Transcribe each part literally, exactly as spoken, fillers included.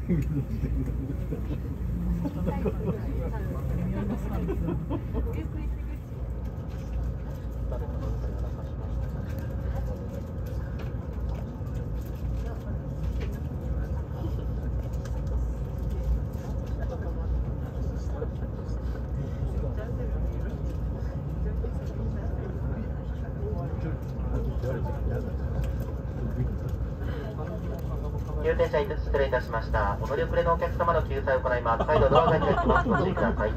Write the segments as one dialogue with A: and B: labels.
A: 入店者いつつ失礼いたしました。お乗り遅れのお客様の救済を行います。再度ドアが開きます。ご注意ください。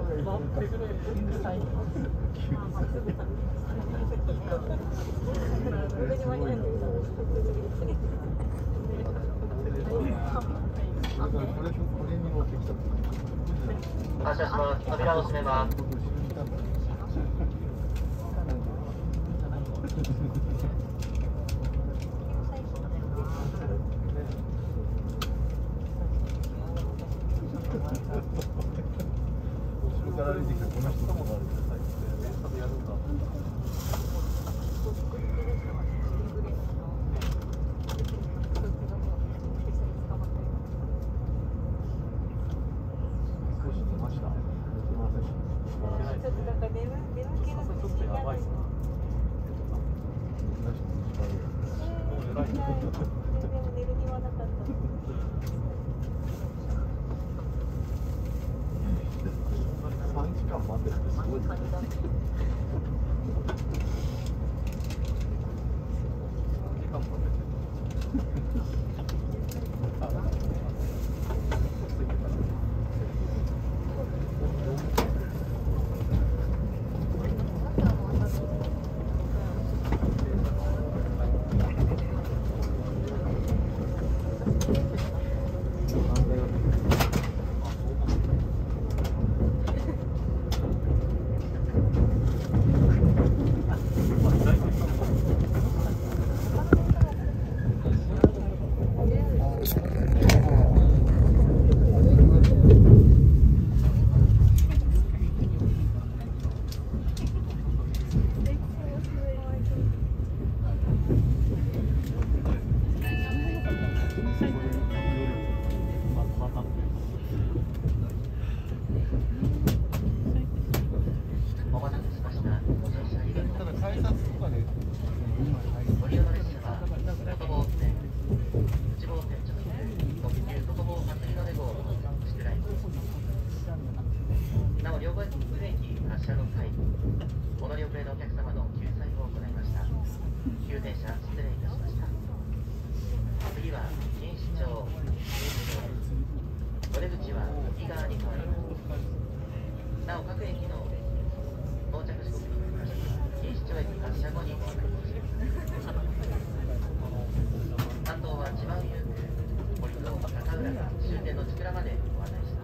A: 発車します。扉を閉めます。
B: 後ろから歩いてきたこの人ともある。さんじかん待ってるってすごい。なお両替ブレーキ発車の際、お乗り遅れのお客様の救済を行いました。急停車失礼いたしました。次は錦糸町、お出口は右側に変わります。なお各駅の到着時刻に錦糸町駅発車後にご案内します。担当は千葉優区、堀と高浦が終点の千倉までご案内します。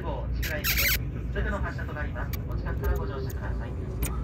B: 号千倉駅ですぐの発車となります。お近くからご乗車ください。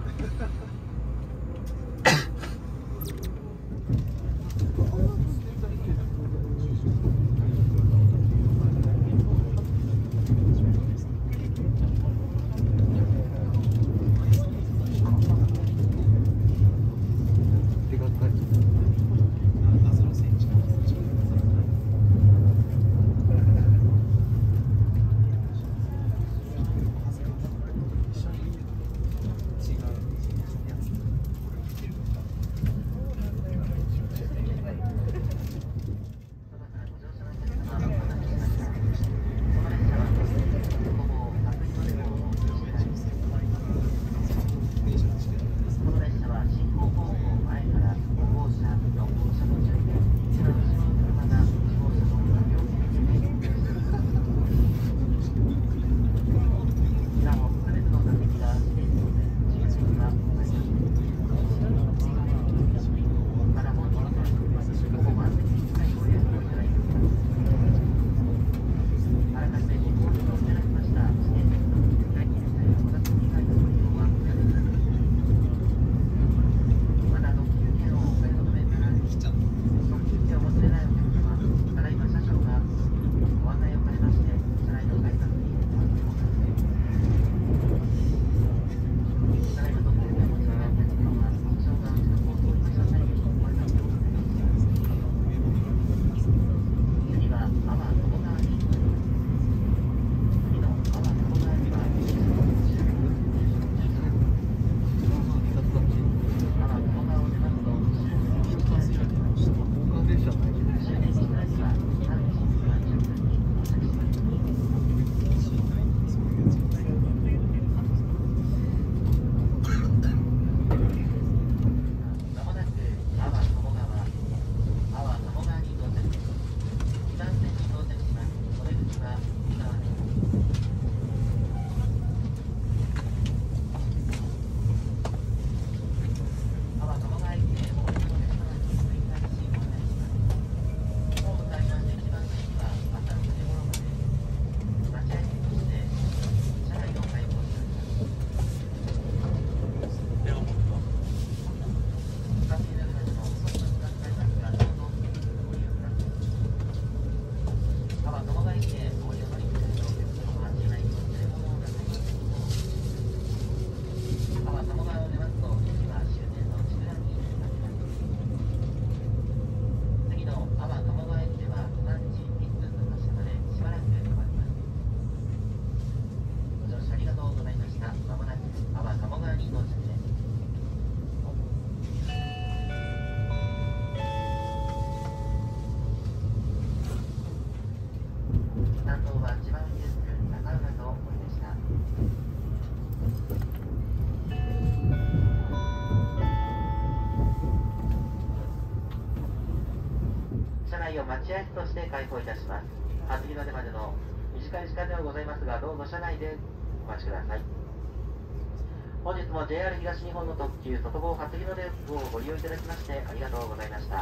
A: 待合室として開放いたします。初日の出までの短い時間ではございますが、どうぞ車内でお待ちください。本日も ジェイアール 東日本の特急外房初日の出をご利用いただきましてありがとうございました。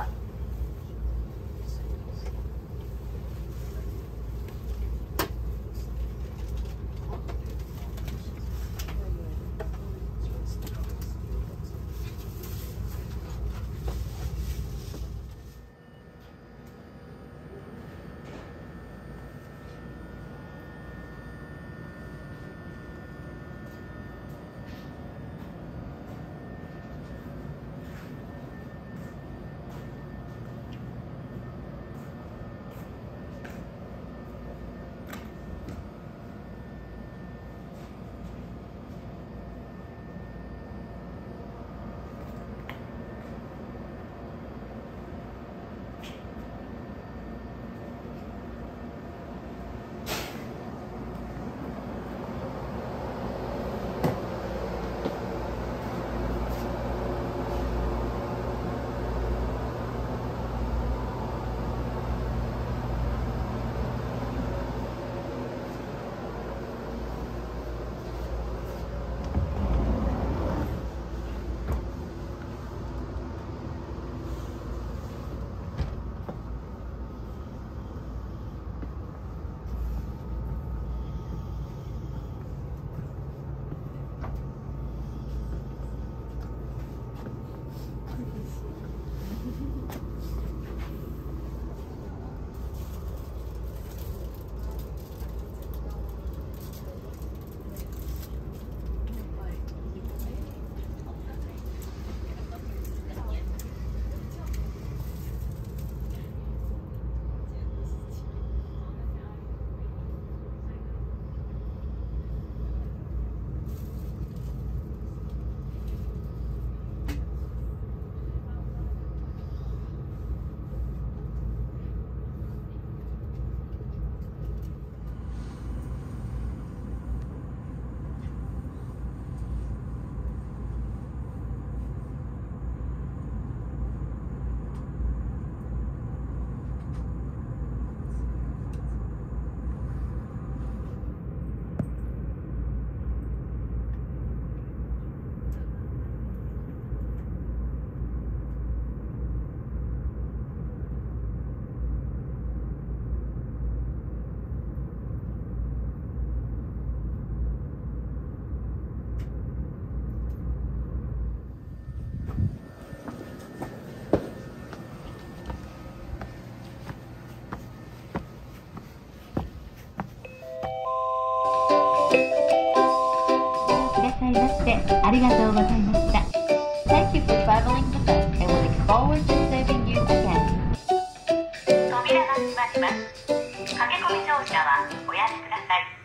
C: りがとうございました。Thank you for traveling with us and we look forward to serving you again.
D: 扉が閉まります。駆け込み乗車はおやめください。